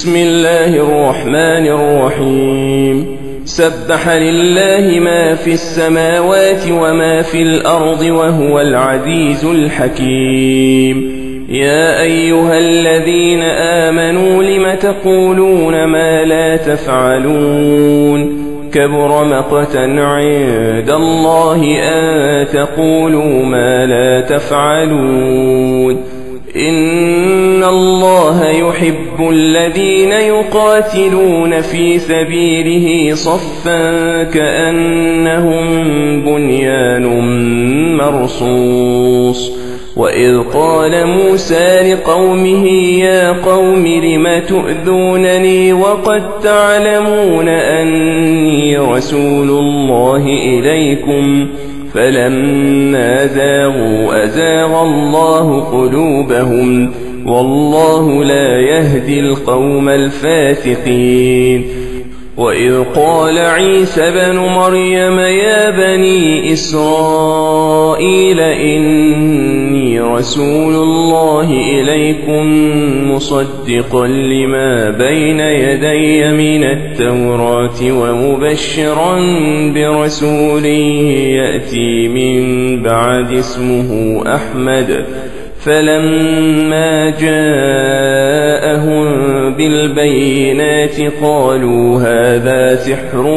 بسم الله الرحمن الرحيم سبح لله ما في السماوات وما في الأرض وهو العزيز الحكيم يا أيها الذين آمنوا لم تقولون ما لا تفعلون كبر مقتا عند الله أن تقولوا ما لا تفعلون إن الله يحب الذين يقاتلون في سبيله صفا كأنهم بنيان مرصوص وإذ قال موسى لقومه يا قوم لم تؤذونني وقد تعلمون أني رسول الله إليكم فلما زاغوا أزاغ الله قلوبهم والله لا يهدي القوم الفاسقين وإذ قال عيسى بن مريم يا بني إسرائيل إني رسول الله إليكم مصدقا لما بين يدي من التوراة ومبشرا برسول يأتي من بعد اسمه أحمد فلما جاءهم بالبينات قالوا هذا سحر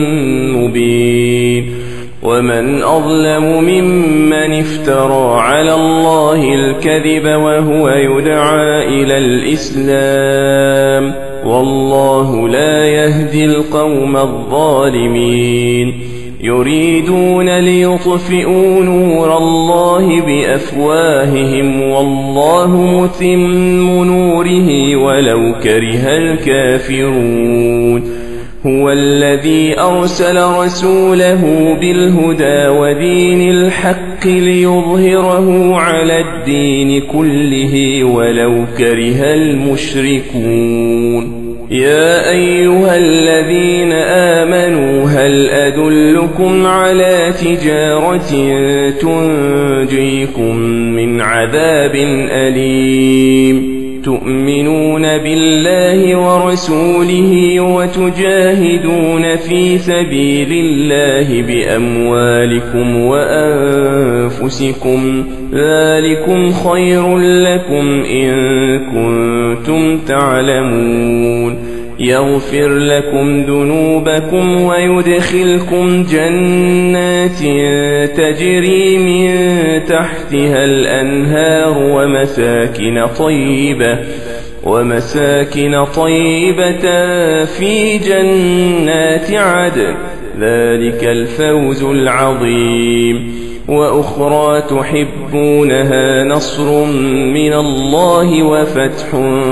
مبين ومن أظلم ممن افترى على الله الكذب وهو يدعى إلى الإسلام والله لا يهدي القوم الظالمين يريدون ليطفئوا نور الله بأفواههم والله متم نوره ولو كره الكافرون هو الذي أرسل رسوله بالهدى ودين الحق ليظهره على الدين كله ولو كره المشركون يا أيها الذين آمنوا هل أدلكم على تجارة تنجيكم من عذاب أليم تؤمنون بالله ورسوله وتجاهدون في سبيل الله بأموالكم وأنفسكم ذلكم خير لكم إن كنتم تعلمون يغفر لكم ذنوبكم ويدخلكم جنات تجري من تحتها الأنهار ومساكن طيبة في جنات عدن ذلك الفوز العظيم وأخرى تحبونها نصر من الله وفتح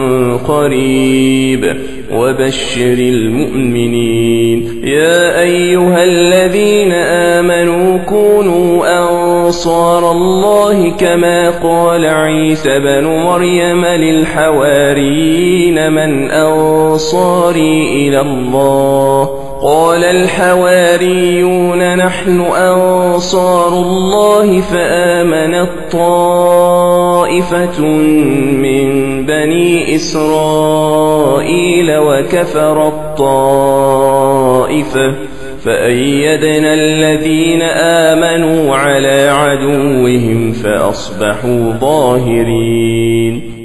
قريب وبشر المؤمنين يا أيها الذين آمنوا كونوا أنصار الله كما قال عيسى بن مريم للحواريين من أنصاري إلى الله قال الحواريون نحن أنصار الله فآمنت طائفة من بني إسرائيل وكفرت طائفة فأيدنا الذين آمنوا على عدوهم فأصبحوا ظاهرين